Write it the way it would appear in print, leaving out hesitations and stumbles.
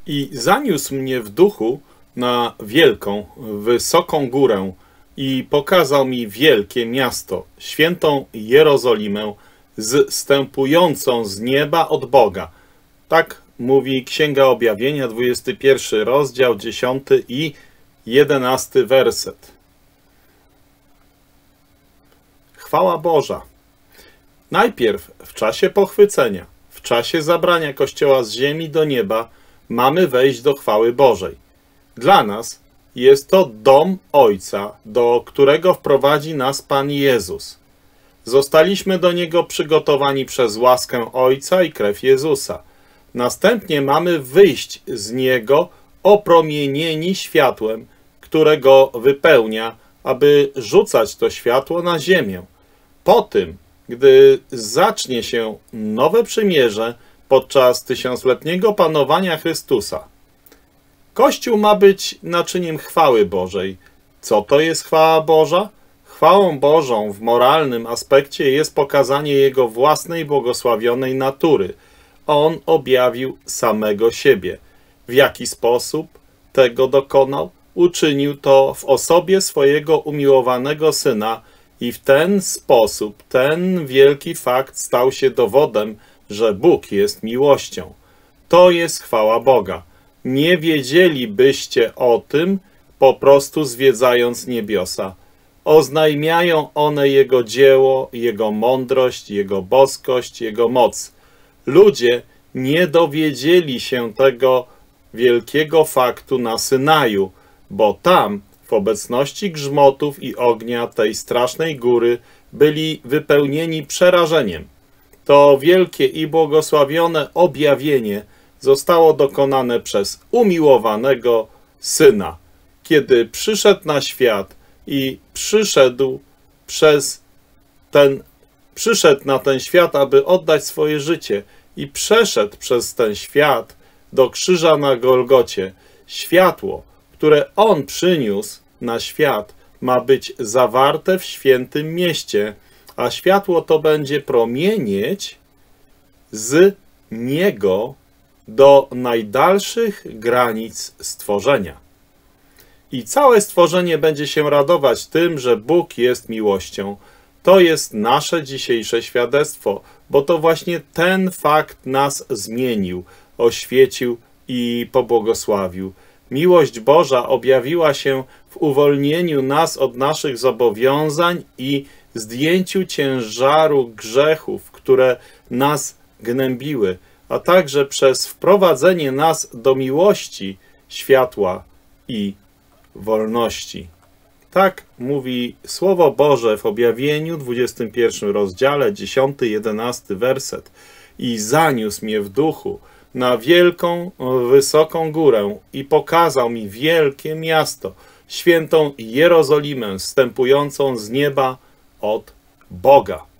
I zaniósł mnie w duchu na wielką, wysoką górę i pokazał mi wielkie miasto, świętą Jerozolimę, zstępującą z nieba od Boga. Tak mówi Księga Objawienia, 21 rozdział, 10 i 11 werset. Chwała Boża. Najpierw w czasie pochwycenia, w czasie zabrania Kościoła z ziemi do nieba, mamy wejść do chwały Bożej. Dla nas jest to dom Ojca, do którego wprowadzi nas Pan Jezus. Zostaliśmy do Niego przygotowani przez łaskę Ojca i krew Jezusa. Następnie mamy wyjść z Niego opromienieni światłem, które Go wypełnia, aby rzucać to światło na ziemię. Po tym, gdy zacznie się nowe przymierze podczas tysiącletniego panowania Chrystusa. Kościół ma być naczyniem chwały Bożej. Co to jest chwała Boża? Chwałą Bożą w moralnym aspekcie jest pokazanie Jego własnej błogosławionej natury. On objawił samego siebie. W jaki sposób tego dokonał? Uczynił to w osobie swojego umiłowanego Syna i w ten sposób ten wielki fakt stał się dowodem, że Bóg jest miłością. To jest chwała Boga. Nie wiedzielibyście o tym, po prostu zwiedzając niebiosa. Oznajmiają one Jego dzieło, Jego mądrość, Jego boskość, Jego moc. Ludzie nie dowiedzieli się tego wielkiego faktu na Synaju, bo tam, w obecności grzmotów i ognia tej strasznej góry, byli wypełnieni przerażeniem. To wielkie i błogosławione objawienie zostało dokonane przez umiłowanego Syna, kiedy przyszedł na świat i przyszedł na ten świat, aby oddać swoje życie i przeszedł przez ten świat do krzyża na Golgocie. Światło, które On przyniósł na świat, ma być zawarte w świętym mieście, a światło to będzie promienieć z Niego do najdalszych granic stworzenia. I całe stworzenie będzie się radować tym, że Bóg jest miłością. To jest nasze dzisiejsze świadectwo, bo to właśnie ten fakt nas zmienił, oświecił i pobłogosławił. Miłość Boża objawiła się w uwolnieniu nas od naszych zobowiązań i zdjęciu ciężaru grzechów, które nas gnębiły, a także przez wprowadzenie nas do miłości, światła i wolności. Tak mówi Słowo Boże w Objawieniu, 21 rozdziale, 10-11 werset. I zaniósł mnie w duchu na wielką, wysoką górę i pokazał mi wielkie miasto, świętą Jerozolimę, zstępującą z nieba od Boga.